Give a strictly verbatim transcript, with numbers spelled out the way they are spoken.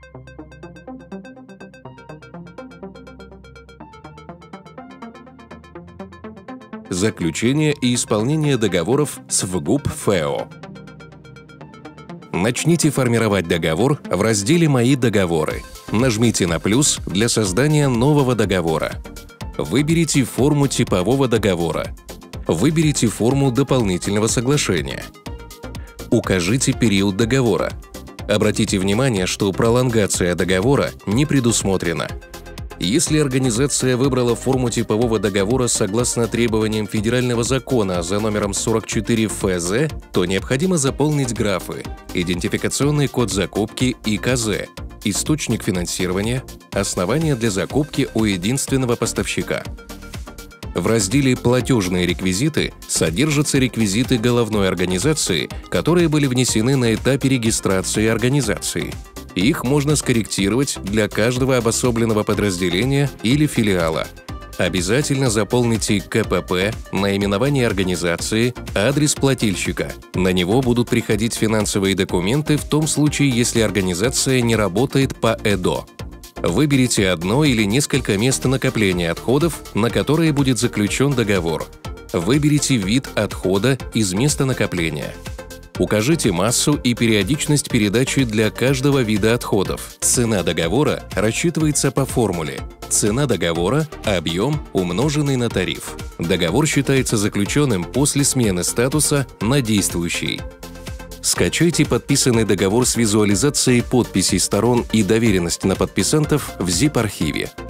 Заключение и исполнение договоров с ВГУП ФЭО. Начните формировать договор в разделе «Мои договоры». Нажмите на плюс для создания нового договора. Выберите форму типового договора. Выберите форму дополнительного соглашения. Укажите период договора. Обратите внимание, что пролонгация договора не предусмотрена. Если организация выбрала форму типового договора согласно требованиям федерального закона за номером сорок четыре эф зэ, то необходимо заполнить графы: идентификационный код закупки и ка зэ, источник финансирования, основания для закупки у единственного поставщика. В разделе «Платежные реквизиты» содержатся реквизиты головной организации, которые были внесены на этапе регистрации организации. Их можно скорректировать для каждого обособленного подразделения или филиала. Обязательно заполните ка пэ пэ, наименование организации, адрес плательщика. На него будут приходить финансовые документы в том случае, если организация не работает по э дэ о. Выберите одно или несколько мест накопления отходов, на которые будет заключен договор. Выберите вид отхода из места накопления. Укажите массу и периодичность передачи для каждого вида отходов. Цена договора рассчитывается по формуле: цена договора – объем, умноженный на тариф. Договор считается заключенным после смены статуса на действующий. Скачайте подписанный договор с визуализацией подписей сторон и доверенность на подписантов в зип-архиве.